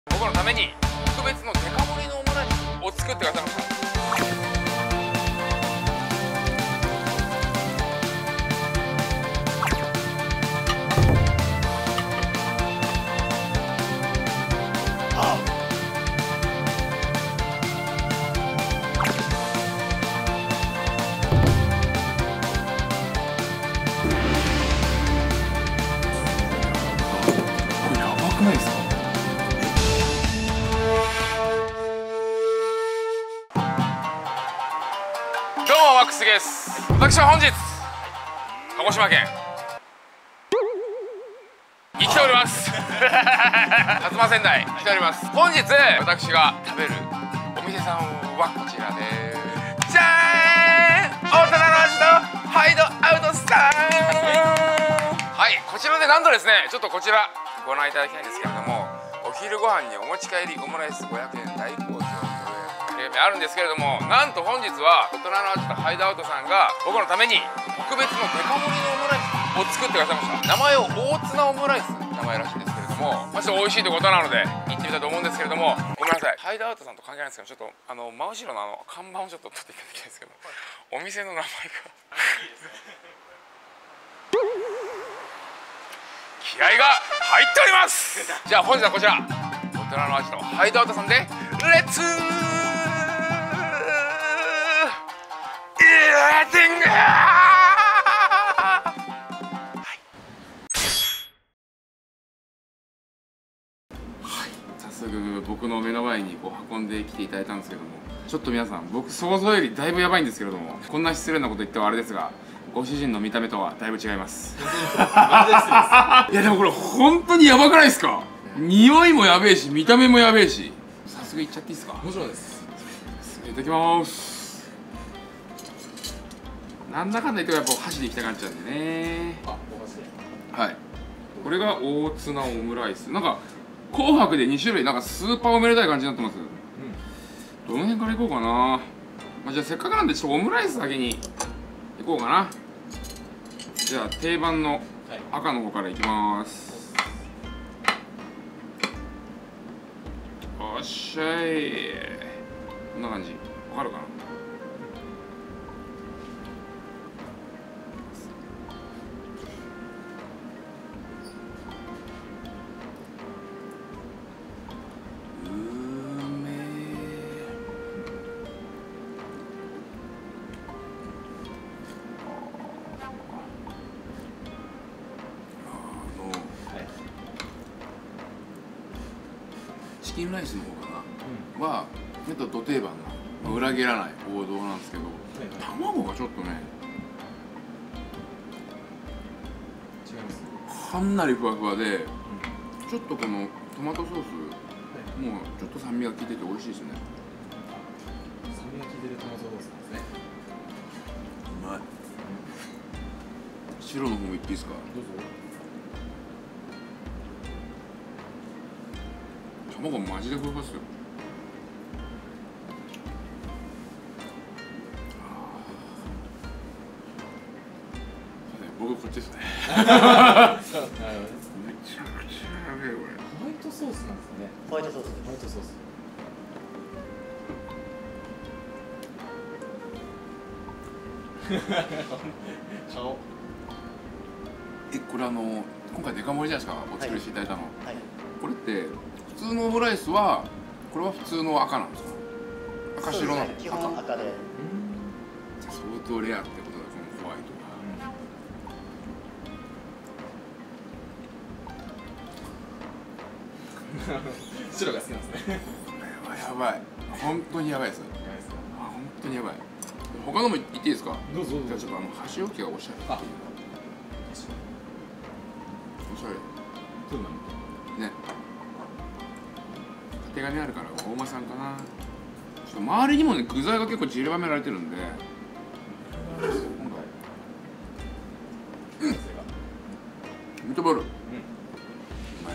僕のために特別のデカ盛りのオムライスを作ってくださいました。ないですか？どうもマックスです。私は本日鹿児島県に来ております。薩摩川内来ております。本日私が食べるお店さんはこちらです。じゃーん、大人の味のハイドアウトさん。はい、こちらでなんとですね、ちょっとこちらご覧いただきたいんですけれども、お昼ご飯にお持ち帰りオムライス500円大好評というあるんですけれども、なんと本日は大人の味とハイドアウトさんが僕のために特別のデカ盛りのオムライスを作ってくださいました。名前を大ツナオムライス、名前らしいんですけれども、ちょっと美味しいということなので行ってみたいと思うんですけれども、ごめんなさい、ハイドアウトさんと関係ないんですけど、ちょっと真後ろの看板をちょっと取っていただきたいんですけど、お店の名前が気合が入っております。じゃあ本日はこちら大人の味のハイドアウトさんでレッツイーティング。早速僕の目の前にこう運んできていただいたんですけども、ちょっと皆さん、僕想像よりだいぶやばいんですけれども、こんな失礼なこと言ってはあれですが、ご主人の見た目とはだいぶ違います。いやでもこれ本当にやばくないですか？匂いもやべえし、見た目もやべえし。早速いっちゃっていいですか？もちろんです。いただきます。なんだかんだ言ってやっぱ箸でいきたくなっちゃうんでね。あ、お箸で。はい。これが大ツナオムライス。なんか紅白で2種類、なんかスーパーおめでたい感じになってます。どの辺からいこうかな。じゃあせっかくなんでちょっとオムライスだけにいこうかな。じゃあ定番の赤の方からいきます。おっしゃい。こんな感じ。わかるかな？チキンライスの方かな、はど定番の、裏切らない王道なんですけど、卵がちょっとね違います。かなりふわふわで、ちょっとこのトマトソースもうちょっと酸味が効いてて美味しいですね。酸味が効いてるトマトソースですね。うまい。白の方もいっていいですか？どうぞ。卵マジでふわふわっすよ。僕こっちですね。めちゃくちゃやべえこれ。ホワイトソースなんですね。ホワイトソース。ホワイトソース。顔。これ今回デカ盛りじゃないですか、お作りしていただいたの。はい、これって普通のオムライスは、これは普通の赤なんですか？赤白の、基本赤で。相当レアってことだ、このホワイトが。白が好きなんですね。これはやばい。本当にやばいです。本当にやばい。他のも言っていいですか？どうぞどうぞ。じゃあちょっと箸置きがおしゃれっていうの。おしゃれ。そうなの。ね。手紙あるから大間さんかな。ちょっと周りにもね、具材が結構散りばめられてるんで、ミートボール、うまい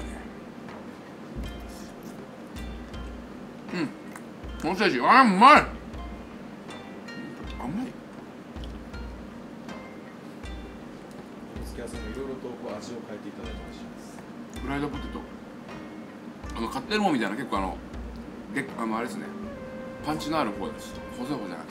ね。ソーセージ、うまい。甘い。お付け合わせもいろいろと味を変えていただいてます。フライドポテト、 買ってるもんみたいな結構あれですね、パンチのある方です。細い方じゃなくて。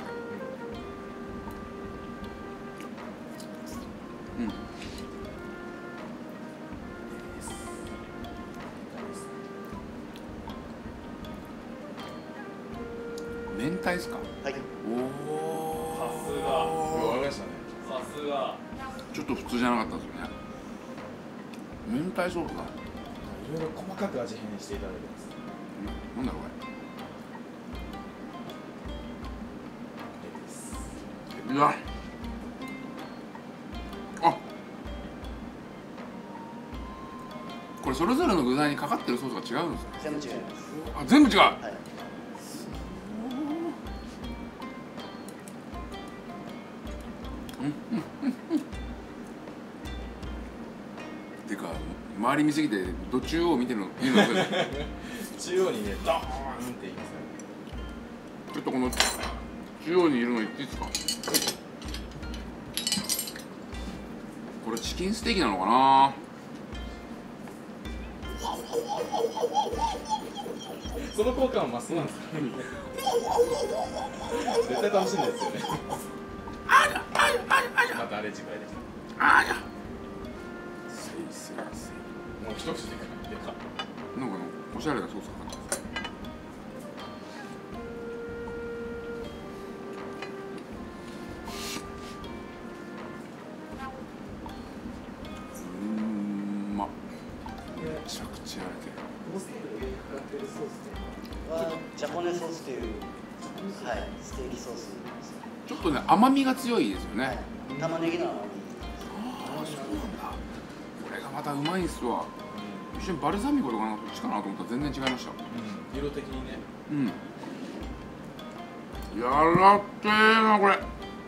明太ですか。 はい。 おお。 さすが。 わかりましたね。 さすが。 ちょっと普通じゃなかったですよね。明太ソースだ。 いろいろ細かく味変していただいてます。 なんだろうこれ。うわ。あ。これそれぞれの具材にかかってるソースが違うんですか。 全部違います。 あ、全部違う。 はい。 てか周り見すぎてど中央見てるのいいのか中央にね、ドーンって言いますね。 ちょっとこの中央にいるの言っていいですか。これチキンステーキなのかな。 その効果はマストなんですか。絶対楽しいんですよね。またあれ次回でした。 あーやせいせいせい。 もう一口でかいでか。 なんかおしゃれなソースかかってます。まっ。めちゃくちゃやれてる。 はジャポネソースという、はい、ステーキソース。 ちょっとね甘みが強いですよね。 はい。玉ねぎの甘み。 ああ、そうなんだ。これがまたうまいんすわ。一瞬バルサミコとかのどっちかなと思ったら全然違いました。 色的にね。 うん。やらってーなこれ。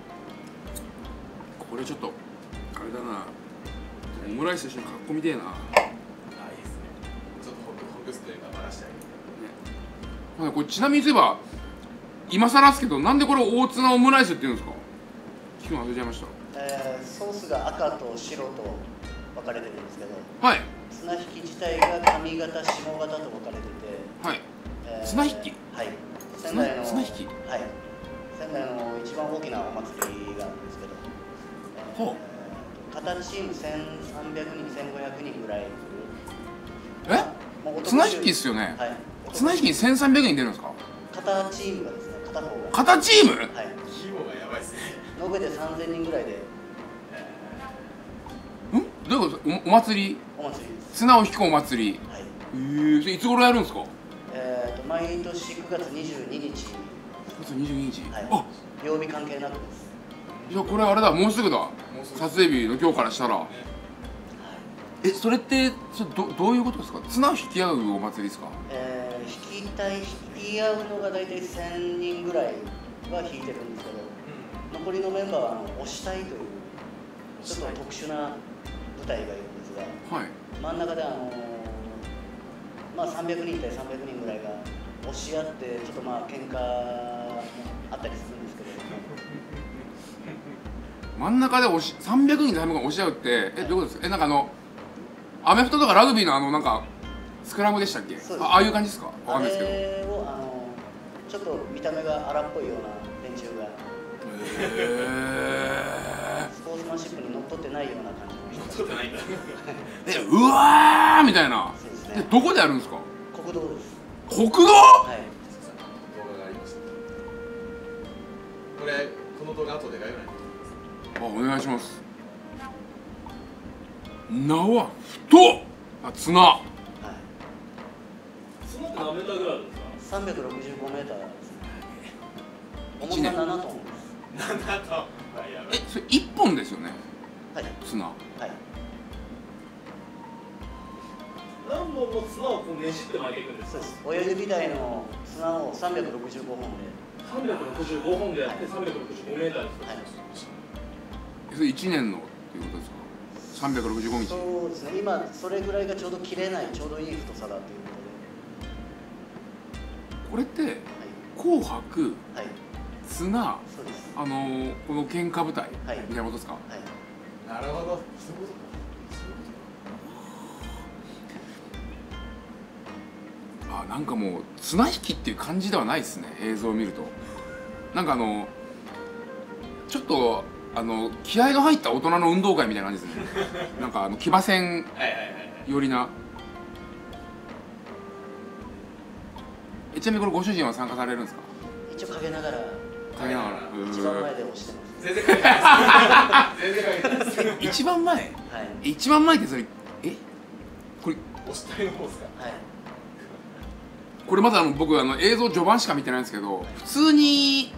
これちょっとあれだな。オムライスと一緒にかっこみてえな。 あ、いいですね。ちょっとほぐすというかバラしてあげて。 これちなみに言えば今更ですけど、なんでこれ大ツナオムライスって言うんですか。聞くの忘れちゃいました。 ソースが赤と白と分かれてるんですけど、 はい。 綱引き自体が上型下型と分かれてて、 はい。綱引き。 はい。 綱仙台の引き。 はい。仙台の一番大きなお祭りがあるんですけど、 ほう。 片チーム1300人1500人ぐらいいる。もう綱引きっすよね。 はい。 綱引きに1300人出るんですか。 片チームがですね、片方が。 片チーム。 はい。 規模がやばいですね。 延べで3000人ぐらいで。 どういうこと。お祭り。 お祭りです。 綱を引くお祭り。 はい。 それいつ頃やるんですか。 毎年9月22日。 9月22日。 はい。 あ、 曜日関係なくです。 じゃあこれあれだ、もうすぐだ。撮影日の今日からしたら。それってどういうことですか。綱を引き合うお祭りですか。 引き合うのが大体1000人ぐらいは引いてるんですけど、残りのメンバーは押したいというちょっと特殊な部隊がいるんですが、 はい。 真ん中でまあ300人対300人ぐらいが押し合ってちょっとまあ喧嘩もあったりするんですけど、 真ん中で300人で300人押し合うってどういうことですか。なんかアメフトとかラグビーのなんかスクラムでしたっけ。ああいう感じですか。わかんないですけど。 あれをちょっと見た目が荒っぽいような連中がスポーツマンシップにのっとってないような感じの人がうわーみたいな。 そうですね。 どこでやるんですか。 国道です。 国道。 はい。 動画がありました。この動画後で概要欄に。 お願いします。縄太っ。綱。 はい。 綱って何メーターぐらいあるんですか。 365メーターですね。重さ 1年 7トンです。 7トン。 それ1本ですよね。 はい。 綱。 はい。 何本も綱をこうねじって巻いていくんですか。 そうです。親指台の綱を365本で。 365本でやって365メーターですか。 はい。 それ1年のっていうことですか。365日。 そうですね。今それぐらいがちょうど切れないちょうどいい太さだというここれってとで。 紅白はい。はい。 綱そうです。 この喧嘩舞台はいみたいなことですか。 はい。 なるほど。 なんかもう綱引きっていう感じではないですね、映像を見ると。なんかちょっと気合の入った大人の運動会みたいな感じですね。なんか騎馬戦寄りな。ちなみにこれご主人は参加されるんですか？ 一応陰ながら一番前で押してます。 全然書いてないです。全然書いてないです。 一番前？ はい。 一番前ってそれこれ押したいの方ですか？ はい。 これまだ僕映像序盤しか見てないんですけど、普通に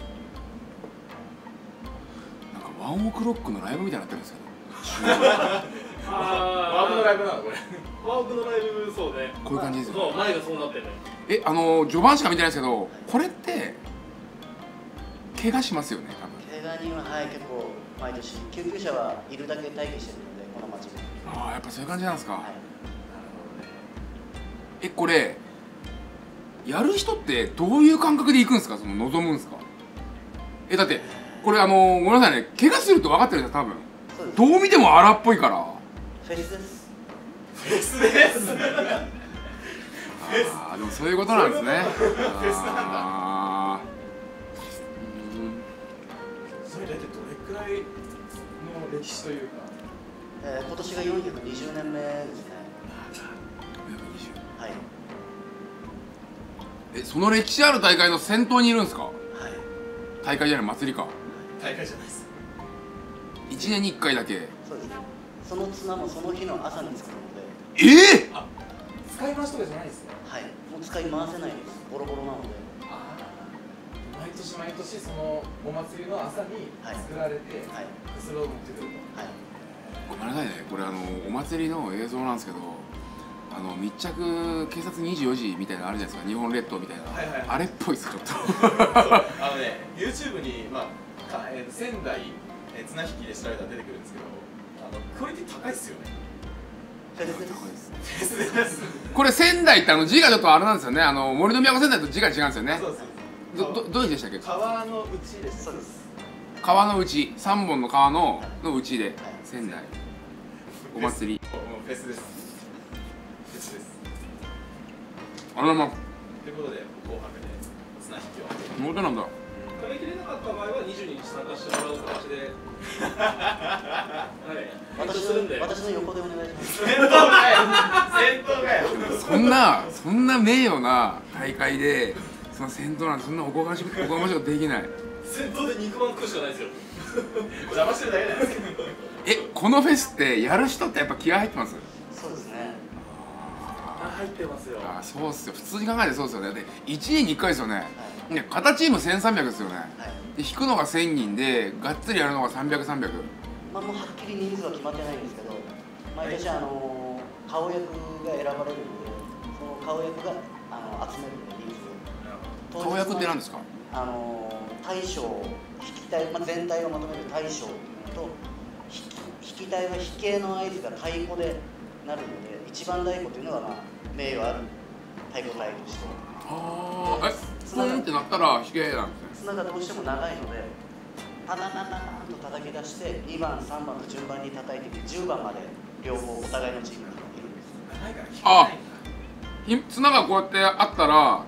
なんかワンオクロックのライブみたいになってるんですけど。 ワークのライブなのこれ。 ワークのライブ、そうね。 こういう感じですよね。 そう、前がそうなってる。 序盤しか見てないですけど、これって怪我しますよね、多分。 怪我人は結構毎年救急車はいるだけ待機してるので、この町に。 ああ、やっぱそういう感じなんですか。 はい、 これやる人ってどういう感覚で行くんですか？望むんですか？だってこれごめんなさいね、怪我すると分かってるんですよ、多分。どう見ても荒っぽいから。 フェスです。 フェスです。 ああ、でもそういうことなんですね。 フェスなんだ。それだってどれくらいの歴史というか。 今年が420年目ですね。はい。 その歴史ある大会の先頭にいるんですか？ はい。 大会じゃない、祭りか。 大会じゃないです。 1年に1回だけ。 そうですね。その綱もその日の朝に作るので。 使い回しとかじゃないですね。 はい。もう使い回せないです。ボロボロなので。 毎年毎年そのお祭りの朝に作られて、はい、それを持ってくると。はい。 ごめんなさいね、これお祭りの映像なんですけど、密着警察24時みたいなのあるじゃないですか、日本列島みたいな、あれっぽいです、ちょっと。 YouTube に、仙台綱引きで調べたら出てくるんですけど、クオリティ高いですよね。 高いです。 これ仙台って字がちょっとあれなんですよね、森の都仙台と字が違うんですよね。 そうです。 どういう字でしたっけ？ 川の内です。 そうです。 川の内、3本の川の内で仙台お祭り。 フェスです。フェスです。 あらま。 ということで紅白で綱引きを。 妹なんだ。 食べきれなかった場合は22日参加してもらう形で。はい。 私の横でお願いします。 先頭がよ。 そんな名誉な大会でその先頭なんてそんなおこがましいことできない。 先頭で肉まん食うしかないですよ。 邪魔してるだけじゃないですか。 このフェスってやる人ってやっぱ気合入ってます？ そうですね。 入ってますよ。 そうっすよ、普通に考えてそうですよね。で1年に1回ですよね。片チーム1300ですよね。で引くのが1000人でがっつりやるのが300、300。 もうはっきり人数は決まってないんですけど、毎年顔役が選ばれるので、その顔役が集める人数を。 顔役って何ですか？ 大将、引き隊、全体をまとめる大将と引き隊は引けの合図が太鼓でなるので、一番太鼓というのは名誉ある太鼓隊として。 ツンってなったら引けなんですね。 綱がどうしても長いので、パタパタパンと叩き出して2番、3番と順番に叩いていって10番まで両方お互いのチームにいるんです。 綱がこうやってあったら、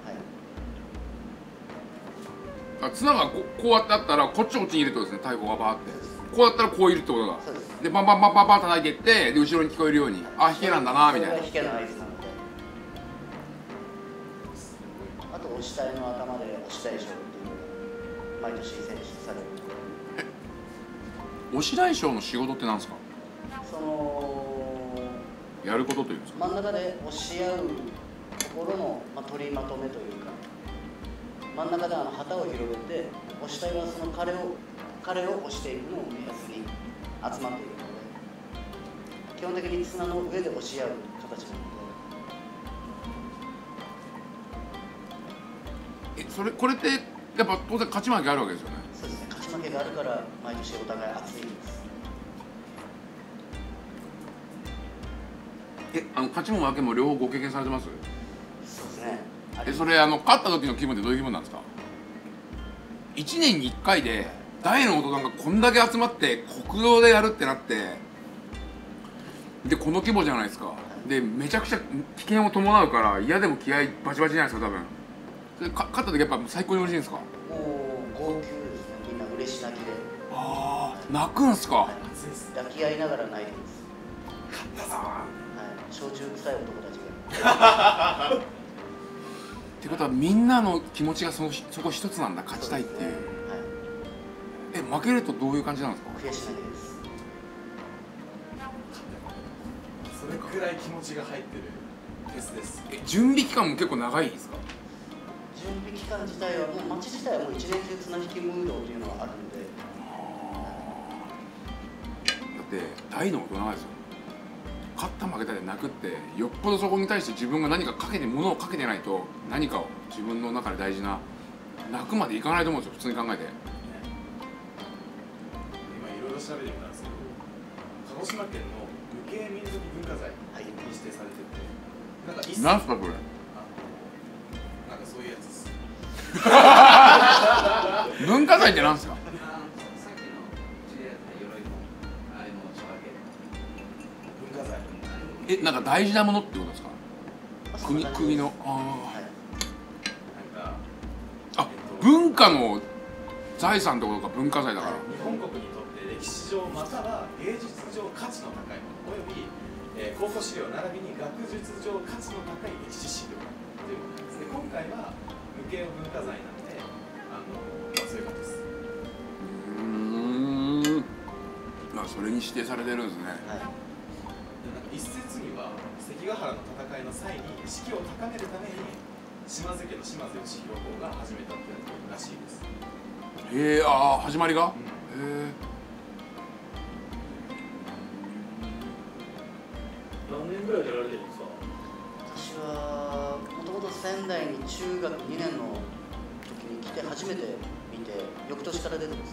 綱がこうやってあったらこっちこっちにいるってことですね、太鼓がバーって。こうやったらこういるってことだ。でバンバンバンバンバン叩いていって、で後ろに聞こえるように、引けなんだなみたいな。 引けの合図なので。あと押し隊の頭で押し大将っていう毎年選出される。 押し大将の仕事って何ですか？やることというんですか？ 真ん中で押し合うところの、取りまとめというか、真ん中で旗を広げて、押し隊はその彼を押していくのを目安に集まっているので、基本的に綱の上で押し合う形なので。これってやっぱ当然勝ち負けあるわけですよね。 そうですね、勝ち負けがあるから毎年お互い熱いんです。 勝ちも負けも両方ご経験されてます？ そうですね。 それ勝った時の気分ってどういう気分なんですか？1年に1回で大の大人がこんだけ集まって国道でやるってなって、でこの規模じゃないですか。 でめちゃくちゃ危険を伴うから嫌でも気合バチバチじゃないですか多分。それ勝った時やっぱ最高に嬉しいんですか？ もう号泣ですね、みんな嬉し泣きで。 ああ、泣くんすか？ はい、抱き合いながら泣いてます。 勝ったぞー。 はい、焼酎臭い男たちが。 ってことはみんなの気持ちがそこ一つなんだ、勝ちたいっていう。はい、負けるとどういう感じなんですか？ 悔し泣きです。 それくらい気持ちが入ってるフェスです。 準備期間も結構長いですか？ 準備期間自体はもう街自体はもう一年中綱引きムードっていうのがあるんで。 だって大の大人ですよ。勝った負けたで泣くってよっぽどそこに対して自分が何か物をかけてないと、何かを自分の中で大事な泣くまでいかないと思うんですよ、普通に考えて。 今いろいろ調べてみたんですけど、鹿児島県の無形民族文化財に指定されてて、 なんすかこれ？ なんかそういうやつです。 文化財ってなんですか？なんか大事なものってことですか？国の。文化の財産ってことか、文化財だから。 日本国にとって歴史上または芸術上価値の高いものおよび、考古資料並びに学術上価値の高い歴史資料というものなんですね。今回は無形文化財なので、そういうことです。 それに指定されてるんですね。 一説には関ヶ原の戦いの際に士気を高めるために島津家の島津義弘公が始めたっていうらしいです。 へえ、ああ、始まりが。へえ。 何年ぐらいやられてるんですか？ 私はもともと仙台に中学2年の時に来て初めて見て、翌年から出てます。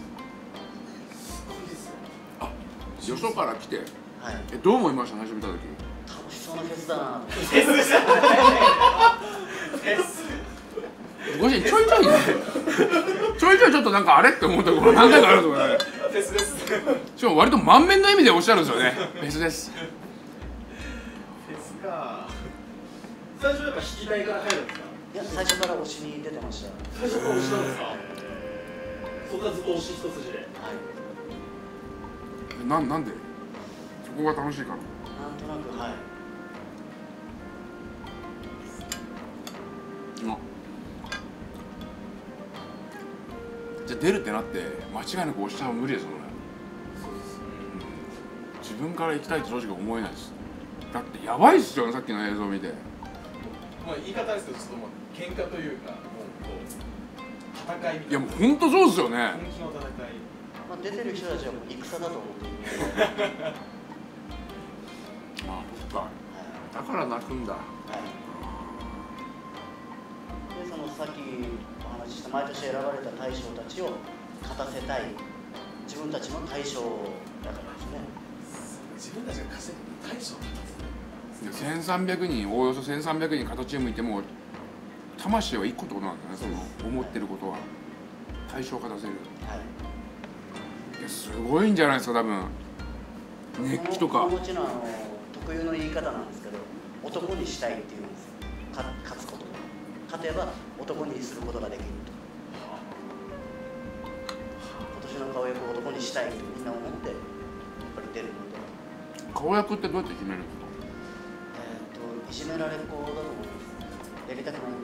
あ、よそから来て。 はい、 どう思いました？最初見た時。 楽しそうなフェスだな。 フェスでした。フェス。 ごめん、ちょいちょいちょっとなんかあれって思ったところ何回かあると思うね。 フェスです。 しかも割と満面の意味でおっしゃるんですよね。フェスです。 フェスか。 最初やっぱ引きたいから入るんですか？ いや、最初から推しに出てました。 最初から推しなんですか？そんなずっと推し一筋で。はい。 なんで？そこが楽しいから。 なんとなく、はい。 じゃあ出るってなって間違いなく押しちゃう無理ですもんね。自分から行きたいと正直思えないです。だってやばいっすよね、さっきの映像を見て。 もう言い方ですけど、ちょっともう喧嘩というか、もうこう戦いみたいな。 いやもう本当そうですよね。 本気の戦い。 まあ出てる人たちはもう戦だと思っている。 ああ、そっか。だから泣くんだ。はい。 で、そのさっきお話しした毎年選ばれた大将たちを勝たせたい、自分たちの大将だからですね。 自分たちが稼ぐ大将を勝たせる。 1300人、およそ1300人片チームいても魂は1個ってことなんですね。その思ってることは大将を勝たせる。はい。いやすごいんじゃないですか多分。熱気とか。 もちろん特有の言い方なんですけど、男にしたいっていうんです。勝つこと。勝てば男にすることができると。今年の顔役を男にしたいとみんな思ってやっぱり出るので。 顔役ってどうやって決めるんですか？いじめられっ子だと思います。やりたくないん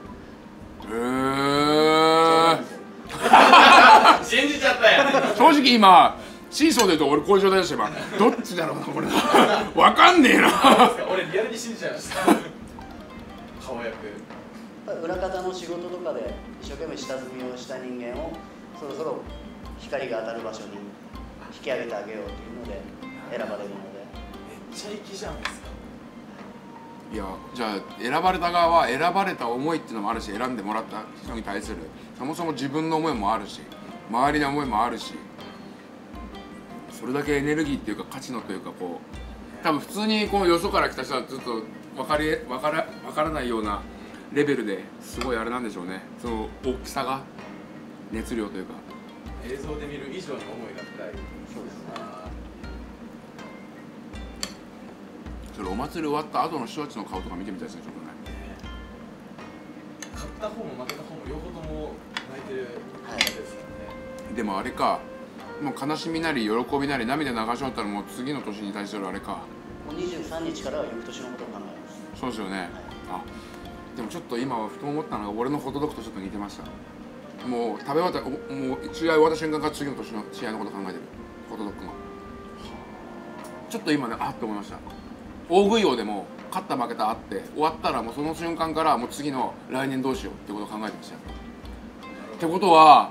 で。 信じちゃったやん。 正直今シーソーで言うと俺こういう状態でした今。どっちだろうなこれ。わかんねえな。 俺リアルに信じちゃいました。顔役。 裏方の仕事とかで一生懸命下積みをした人間をそろそろ光が当たる場所に引き上げてあげようというので選ばれるので。 めっちゃ粋じゃないですか。 いやじゃあ選ばれた側は選ばれた思いっていうのもあるし、選んでもらった人に対するそもそも自分の思いもあるし、周りの思いもあるし、それだけエネルギーっていうか価値のというかこう多分普通にこうよそから来た人はちょっと分からないようなレベルですごいあれなんでしょうね。その大きさが熱量というか映像で見る以上に思いが深い。 そうですね。 それお祭り終わった後の人たちの顔とか見てみたいですね、ちょっとね。 勝った方も負けた方も両方とも泣いてる感じですよね。 でもあれか、もう悲しみなり喜びなり涙流し終わったらもう次の年に対するあれか。 もう23日からは翌年のことを考えます。 そうですよね。あ、でもちょっと今ふと思ったのが俺のホットドッグとちょっと似てました。もう食べ終わったもう試合終わった瞬間から次の年の試合のこと考えてるホットドッグの。ちょっと今ね、あっと思いました。大食い王でも勝った負けたあって終わったらもうその瞬間からもう次の来年どうしようってことを考えてましたよ。ってことは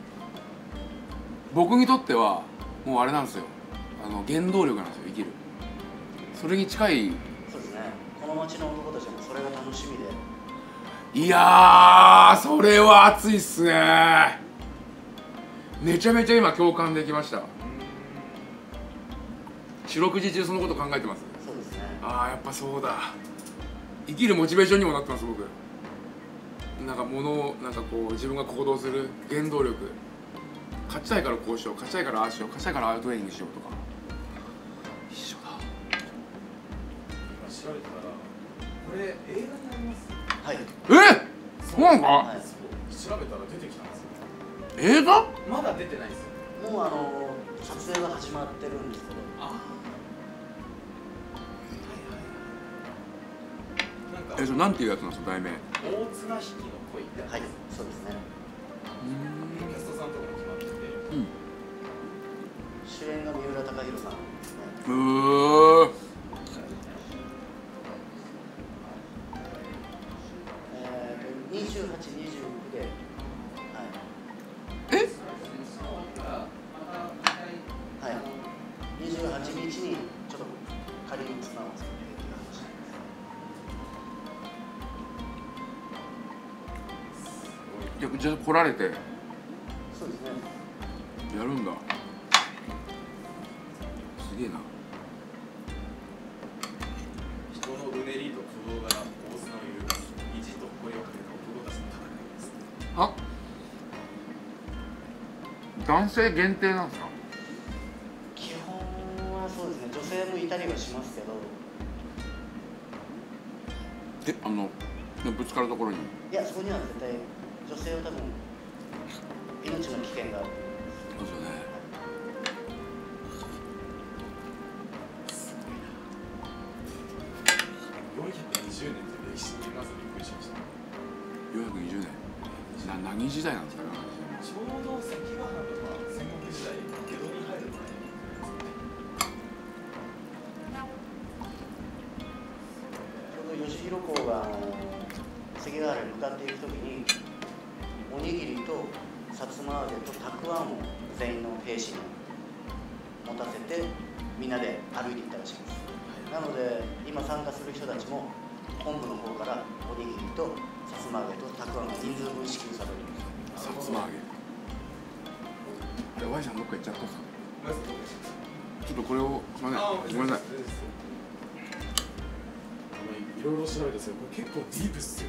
僕にとってはもうあれなんですよ、原動力なんですよ、生きる。それに近い。 そうですね。この町の男たちもそれが楽しみで。 いやー、それは熱いっすね。めちゃめちゃ今共感できました。四六時中そのこと考えてます。 そうですね。 ああ、やっぱそうだ。生きるモチベーションにもなってます僕。なんか物をなんかこう自分が行動する原動力。勝ちたいからこうしよう、勝ちたいからああしよう、勝ちたいからああいうトレーニングしようとか。一緒だ。 今調べたらこれ映画になります。 はい。 そうなんか、 はい。 調べたら出てきたんですよ。 映画まだ出てないですよ。 もう撮影が始まってるんですけど。 ああ。はいはいはい。なんかそれなんていうやつなんですか、題名。 大綱引きの恋ってやつ。 はい。そうですね。 キャストさんとかも決まってて。 主演が三浦貴大さんですね。28、29で、はい。はい。28日にちょっと仮に妻を作っていう話なんです。 じゃあ来られてそうですね。 やるんだ。すげえな。 人のうねりと鼓動が大綱を揺るがす意地と誇りをかけた男たちの戦いです。 あ、男性限定なんですか。 基本はそうですね。女性もいたりはしますけど。 ぶつかるところに。 いや、そこには絶対女性は多分命の危険がある。 そうですよね。 420年という歴史にまずびっくりしました。 420年。何時代なんですか。 ちょうど関ヶ原とか戦国時代、江戸に入る前。 ちょうど吉弘公が関ヶ原に向かっていくときにおにぎりとさつま揚げとたくあんを全員の兵士に持たせてみんなで歩いていったらしいです。なので今参加する人たちも本部の方からおにぎりとさつま揚げとたくあんが人数分支給されるんです。 さつま揚げ。あれ、Yさんどっか行っちゃったんですか。ちょっとこれをすみません。ごめんなさい。 いろいろ調べたんですけど、これ結構ディープっすよ。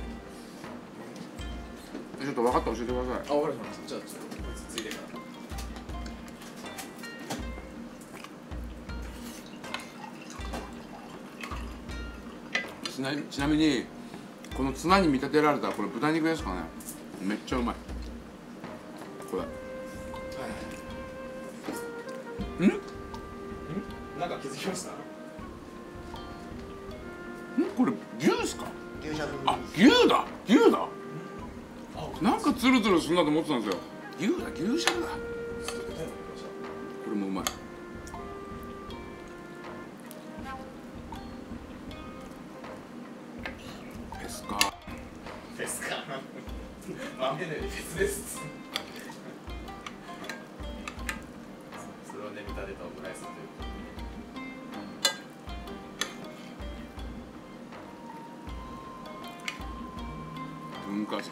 ちょっと分かったら教えてください。 あ、わかりました。じゃあちょっとこいつついでから。 ちなみにこのツナに見立てられたこれ豚肉ですかね。めっちゃうまいこれ。 なんか気づきました？ これ牛ですか。 牛しゃぶ。 あ、牛だ。なんかツルツルするなと思ってたんですよ。牛しゃぶだ。これもうまい。フェスか。 豆のよりフェスです。それをねぶたでとオムライスという。 文化祭。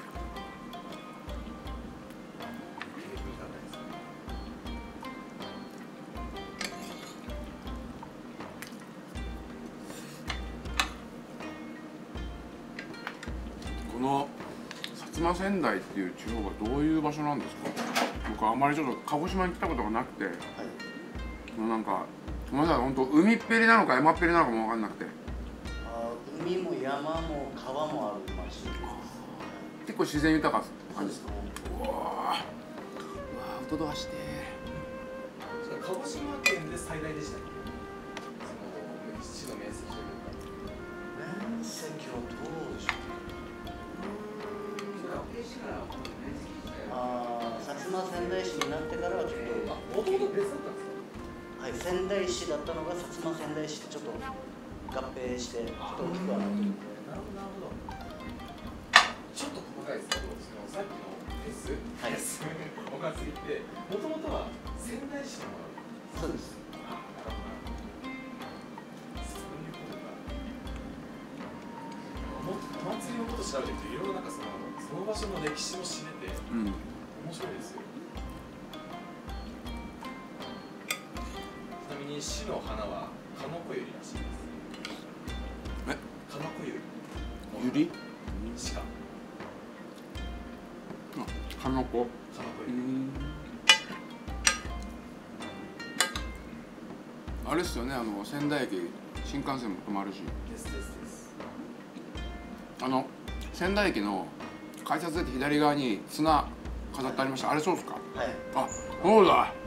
この薩摩川内っていう地方がどういう場所なんですか。僕あんまりちょっと鹿児島に来たことがなくて、なんかごめんなさい、本当海っぺりなのか山っぺりなのかも分かんなくて。 海も山も川もある町。 結構自然豊かってそうですね。 うわー、うわー、アウトドアして鹿児島県で最大でしたっけ？その市の面積というか。 面積はどうでしょう。薩摩川内市になってからはちょっと、 もともと別だったんですか？ はい、仙台市だったのが薩摩川内市とちょっと合併してちょっと大きくはなってるんで。 なるほど。ちょっと細かいですけど、そのさっきのフェス、 はい、 お祭りってもともとは仙台市のもの。 そうです。 ああ、なるほど。そういうことか。お祭りのこと調べていくといろいろなんかその場所の歴史も知れて、面白いですよ。ちなみに市の花はカノコユリらしいです。 え？ カノコユリ。 ゆり？ 鹿。 かのこ。 カノコユリ。 あれですよね、仙台駅新幹線も止まるし、 です。 仙台駅の改札出て左側に綱飾ってありました。あれそうですか？ はい。 あ、そうだ。あ、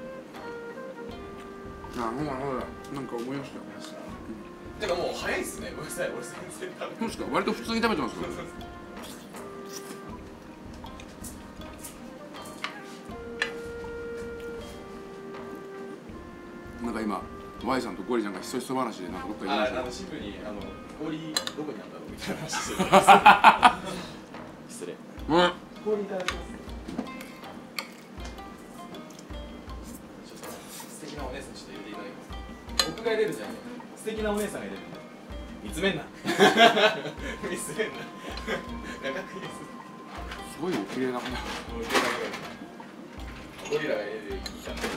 そうだ。なんか思いました。 てかもう早いですね。ごめんなさい。俺全然食べてそうですか。割と普通に食べてますよ。なんか今 Y さんとゴリちゃんがひそひそ話でなんかどっか行きましたよ。 シンプルに氷どこにあったのみたいな話して失礼。氷いただきます。ちょっと素敵なお姉さんちょっと入れていただきます。僕が入れるじゃん。素敵なお姉さんが入れるんで。見つめんな。見つめんな。長くいいです。 すごいお綺麗な方。 ゴリラが入れるいいかな。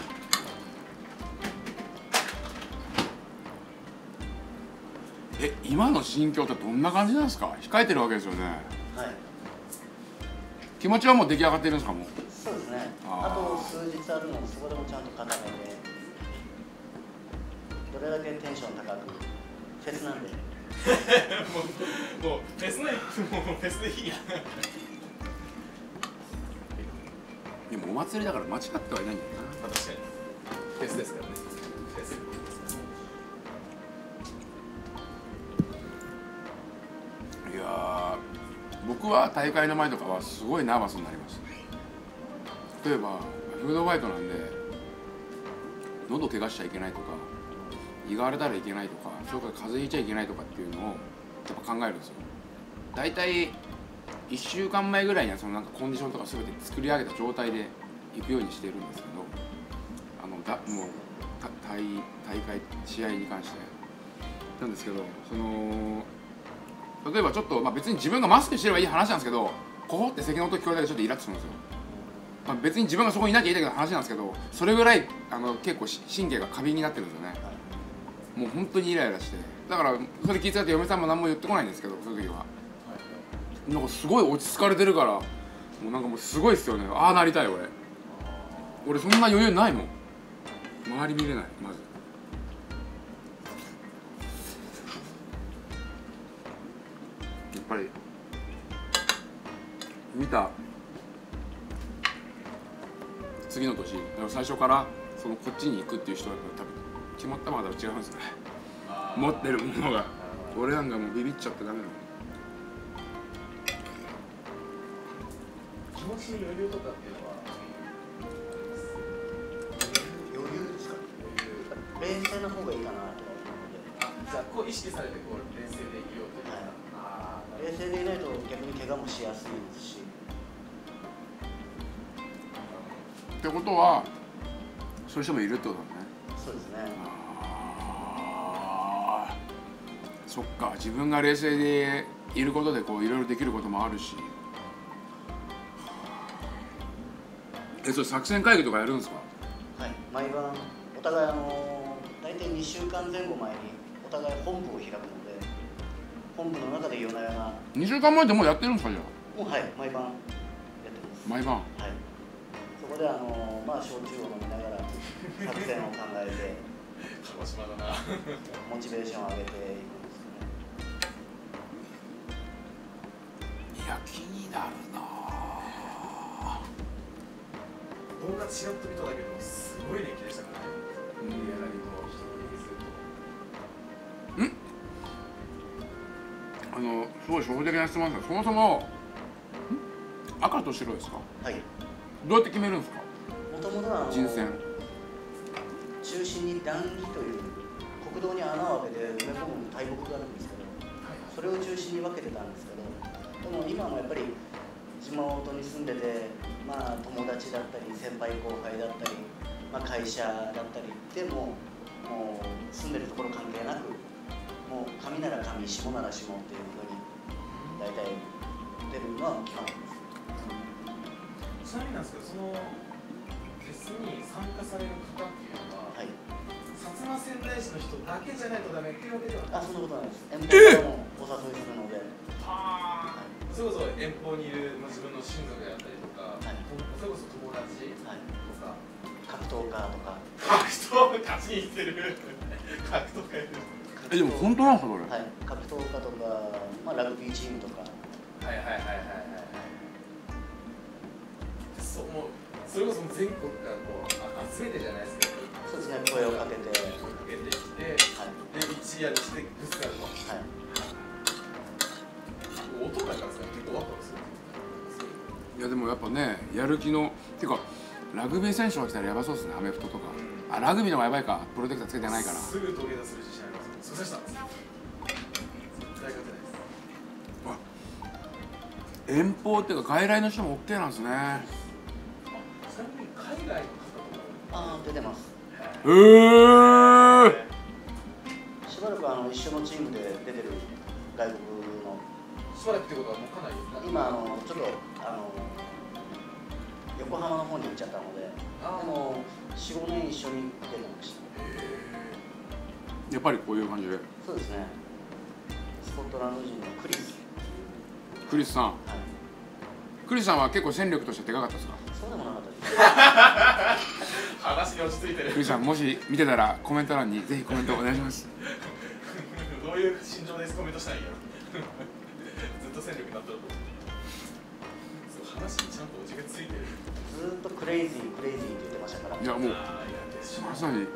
今の心境ってどんな感じなんですか？控えてるわけですよね。 はい。 気持ちはもう出来上がってるんですか？もう。 そうですね。あと数日あるので、そこでもちゃんと固めて、どれだけテンション高く、フェスなんで。 もうフェスない、もうフェスでいいや。 でもお祭りだから間違ってはいないんだよな。 確かに。フェスですからね。フェス。 いやー、僕は大会の前とかはすごいナーバスになります。例えばフードファイトなんで喉怪我しちゃいけないとか胃が荒れたらいけないとか、それから風邪ひいちゃいけないとかっていうのをやっぱ考えるんですよ。大体1週間前ぐらいにはそのなんかコンディションとか全て作り上げた状態で行くようにしてるんですけど、もう大会試合に関してなんですけど、その例えばちょっと、別に自分がマスクしてればいい話なんですけど、ここって咳の音聞こえたらちょっとイラッとするんですよ。別に自分がそこにいなきゃいいだけの話なんですけど、それぐらい結構神経が過敏になってるんですよね。もう本当にイライラして、だからそれ聞いてたって嫁さんも何も言ってこないんですけど、その時はなんかすごい落ち着かれてるから、もうなんかもうすごいですよね。ああなりたい俺そんな余裕ないもん。周り見れない。まずやっぱり見た次の年、最初からこっちに行くっていう人はやっぱり多分決まったまだ違うんですね。持ってるものが。俺なんかもうビビっちゃってダメだもん。 気持ちに余裕とかっていうのは余裕ですか？冷静な方がいいかなと思うので。 じゃあこう意識されてこう冷静でいようというか、 冷静でいないと逆に怪我もしやすいですし。 ってことはそういう人もいるってことだね。 そうですね。 そっか、自分が冷静でいることでこういろいろできることもあるし。それ作戦会議とかやるんですか？ はい、毎晩お互い大体2週間前後前にお互い本部を開くので、本部の中で夜な夜な。 2週間前でもうやってるんですか？じゃあもうはい、毎晩やってます。 毎晩。 はい。そこで焼酎を飲みながら作戦を考えて鹿児島だな。 モチベーションを上げていくんですよね。 なるな。 動画ちらっと見ただけでもすごい人気でしたからね。リアラリの人の人数と。 すごい初歩的な質問ですが、そもそも赤と白ですか？ はい。 どうやって決めるんですか？ もともとは人選。 中心に段木という国道に穴を開けて埋め込む大木があるんですけど、それを中心に分けてたんですけど、でも今もやっぱり地元に住んでて、まあ、友達だったり先輩後輩だったり、まあ、会社だったりでももう住んでるところ関係なく、もう上なら上、下なら下っていうふうに大体出るのは基本です。 ちなみになんですけど、そのフェスに参加される方っていうのは、はい、薩摩川内市の人だけじゃないとダメっていうわけではない。 そんなことないです。遠方からもお誘いするので。 それこそ遠方にいる、自分の親族であったりとか、それこそ友達とか、 格闘家とか。 格闘家勝ちに行ってる。格闘家いる。 でも本当なんですか、これ？ はい、格闘家とか、まあ、ラグビーチームとか。 はいはいはいはいはい。そう、もうそれこそ全国からこう集めてじゃないですけど。 そうですね、声をかけて。 声をかけてきて、で一夜にしてぶつかるの。はい。音だからさ、結構ワクワクする。 いやでもやっぱね、やる気のっていうか、ラグビー選手が来たらやばそうですね、アメフトとか。ラグビーの方がやばいか、プロテクターつけてないから。 すぐ土下座する自信あります。そうでした。絶対勝てないです。 遠方っていうか外来の人も OK なんですね。 ちなみに海外の方とか出てます。しばらく一緒のチームで出てる外国の。 しばらくってことはもうかなり今ちょっと横浜の方に行っちゃったので、でも4、5年一緒に出てました。 やっぱりこういう感じで。 そうですね。スコットランド人のクリス。 クリスさん。はい。クリスさんは結構戦力としてでかかったですか？ そうでもなかったです。 話に落ち着いてる。 クリスさん、もし見てたらコメント欄にぜひコメントお願いします。 どういう心情でコメントしたらいいや。ずっと戦力になったらと。話にちゃんとオチがついてる。 ずっとクレイジークレイジーって言ってましたから。 いやもうまさに。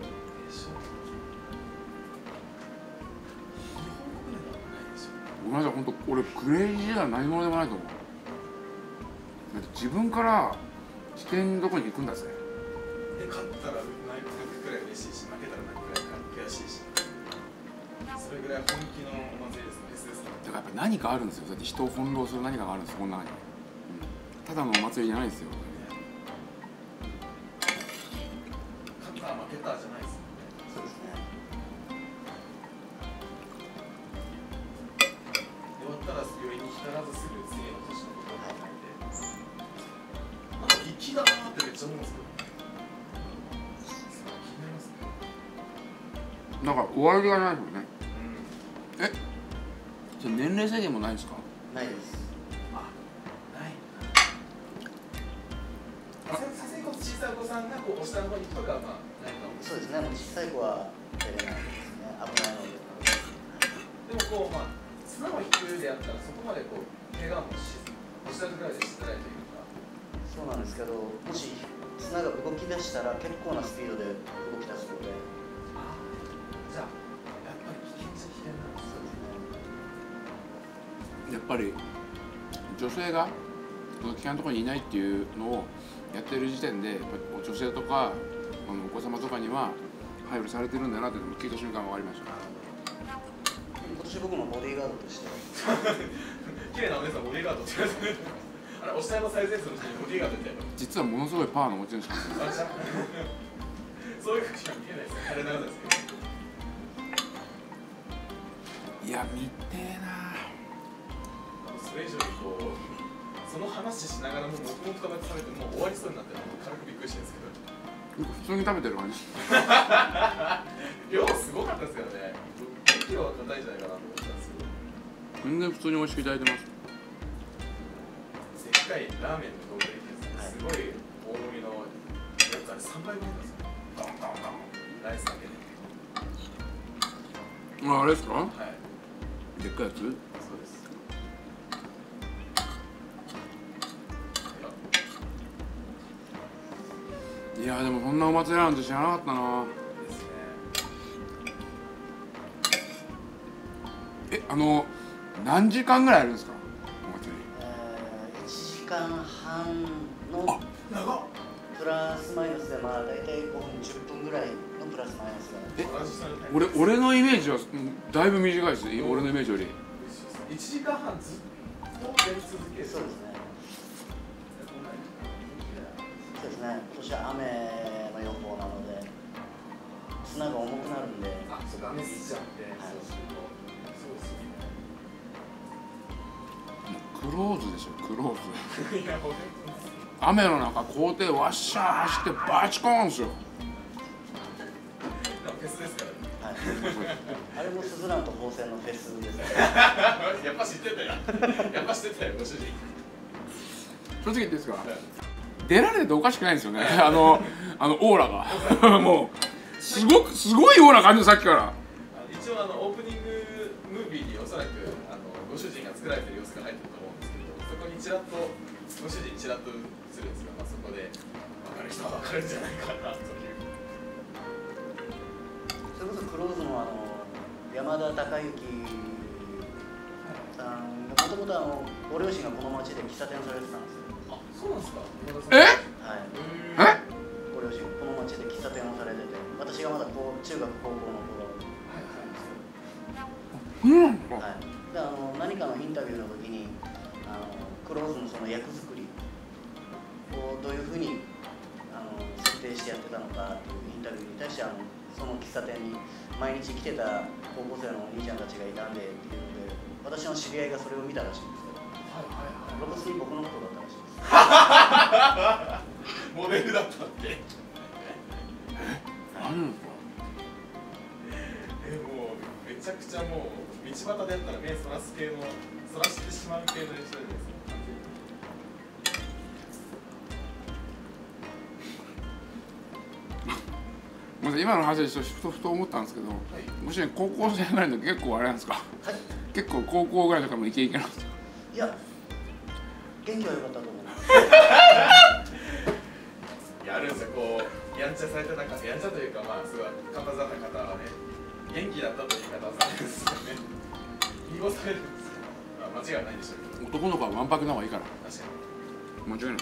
ごめんなさい、本当俺クレイジーは何者でもないと思う。だって自分から視点のとこに行くんだぜ。 で勝ったら泣くくらい嬉しいし、負けたら泣くくらい悔しいし、それぐらい本気のお祭りですね、フェスですね。 だからやっぱ何かあるんですよ。だって人を翻弄する何かがあるんです、この中に。ただのお祭りじゃないですよ。 勝った負けたじゃないですよね。 そうですね。 終わったら余韻に浸らずすぐ次の年のことを考えて、なんか粋だなーってめっちゃ思うんですけど、気になりますね。 なんか終わりがないですよね。それ年齢制限もないんですか？ ないです。 さすがに小さいお子さんがこう下の方に行くとかはまあないかも。 そうですね。もう小さい子は出れないですね。危ないので。 でもこうまあ綱を引くであったらそこまでこう怪我もし下ぐらいでしづらいというか。 そうなんですけど、もし綱が動き出したら結構なスピードで動き出すので。 じゃあやっぱり危険じゃ危険なんです。そうですね。 やっぱり女性が危険なところにいないっていうのをやってる時点で、やっぱ女性とかお子様とかには配慮されてるんだなっていうのを聞いた瞬間分かりました。 今年僕のボディーガードとして綺麗なお姉さんボディーガードって言われてる。あれお下の最前線の人にボディーガードみたいな。 実はものすごいパワーの持ち主なんですよ。 そういうふうにしか見えないですよ。彼ながらですけど。 いや見てえな。 それ以上にこうその話しながらも黙々と食べてもう終わりそうになって軽くびっくりしてるんですけど。 普通に食べてる感じ。 量すごかったですからね。5キロは硬いんじゃないかなと思ったんですけど。 全然普通に美味しくいただいてます。 でっかいラーメンの動画ですごい大盛りのやつあれ3倍ぐらいなんですよ。ドンドンドンライスだけで。 あれですか？ はい。 でっかいやつ？ そうです。 いやでもそんなお祭りなんて知らなかったな。 ですね。 何時間ぐらいあるんですかお祭り。 1時間半の長っ。 プラスマイナスでまあ大体5分10分ぐらいのプラスマイナスが。 俺のイメージはだいぶ短いですね。俺のイメージより。 1時間半ずっとやり続ける。 そうですね。そうですね。今年は雨の予報なので砂が重くなるんで。 あ、そうか、雨降っちゃって。 はい、 そうするとそうですね。 クローズでしょ、クローズ。 いや、俺雨の中校庭わっしゃー走ってバチコーンですよ。 フェスですからね。 はい。あれもスズランと宝泉のフェスですね。 やっぱ知ってたよ。やっぱ知ってたよ、ご主人。 正直言っていいですか。出られてておかしくないんですよね。オーラがもうすごいような感じでさっきから。 一応オープニングムービーにおそらくご主人が作られてる様子が入ってると思うんですけど、そこにちらっとご主人ちらっと映るんですが、そこで分かる人は分かるんじゃないかなという。 それこそクローズの山田孝之さんがもともとご両親がこの町で喫茶店をされてたんですよ。 あ、そうなんですか。 はい。 え？ ご両親この町で喫茶店をされてて、私がまだ中学高校の頃。はい。で何かのインタビューの時にクローズのその役作りをどういうふうに設定してやってたのかというインタビューに対してその喫茶店に毎日来てた高校生のお兄ちゃんたちがいたんでっていうので、私の知り合いがそれを見たらしいんですけど、露骨に僕のことだったらしいです。 モデルだったって。もうめちゃくちゃもう道端でやったら目そらす系のそらしてしまう系の人です。 今の話でふと思ったんですけど、もし高校生ぐらいの結構あれなんですか、結構高校ぐらいとかもイケイケなんですか。 いや、元気は良かったと思います。 やるんですよ、こうやんちゃされてた方、やんちゃというか、まあすごい活発だった方はね、元気だったという言い方をされるんですよね。濁されるんですよ。間違いないでしょうけど。 男の子はわんぱくな方がいいから。 確かに。間違いない。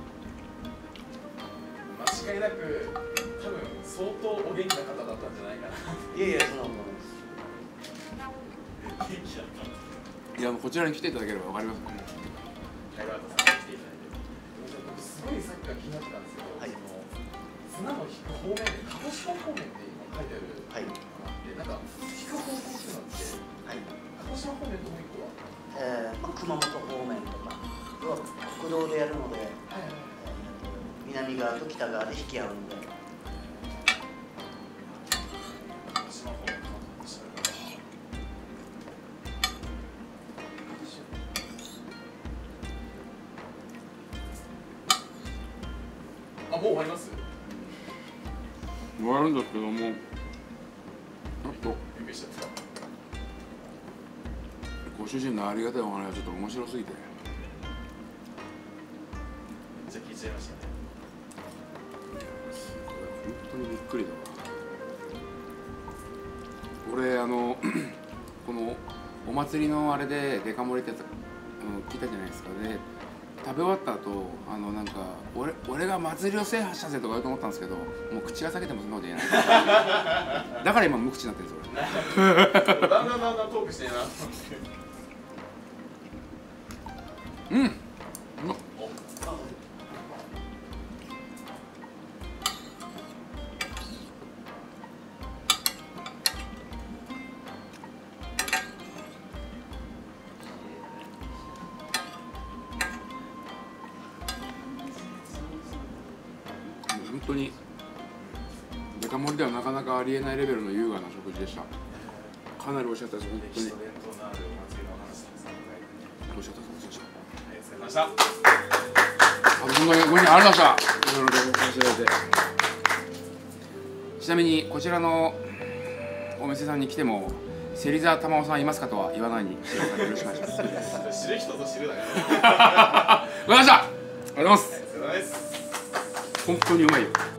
間違いなく多分相当お元気な方だったんじゃないかな。 いやいや、そんなことないです。 元気だったんです。 いや、こちらに来ていただければわかりますね。 タイガートさんに来ていただいて、僕すごいさっきから気になってたんですけど、はい、砂の引く方面で鹿児島方面って今書いてあるのがあって、なんか引く方向っていうのって、はい、鹿児島方面ともう一個は、 熊本方面とか要は国道でやるので、南側と北側で引き合うので。 鹿児島方面もう終わります？ 終わるんですけども、ちょっとびっくりしちゃった。 ご主人のありがたいお話がちょっと面白すぎて、 じゃあ聞いちゃいましたね。 すごい、本当にびっくりだわ。俺このお祭りのあれでデカ盛りってやつ聞いたじゃないですか。で食べ終わった後なんか俺が祭りを制覇したぜとか言うと思ったんですけど、もう口が裂けてもそんなこと言えないだから今無口になってるんですよ。 だんだんトークしてるな。 うん。本当にデカ盛りではなかなかありえないレベルの優雅な食事でした。かなり美味しかったです。本当に。 伝統のあるお祭りのお話です。 美味しかったです。美味しかった。 ありがとうございました。 本当にご視聴ありがとうございました。いろいろとお話しいただいて。ちなみにこちらのお店さんに来ても芹沢玉緒さんいますかとは言わないにしてください。よろしくお願いします。 知る人ぞ知るだよ。 わかりました。ありがとうございます。 ありがとうございます。 本当にうまいよ。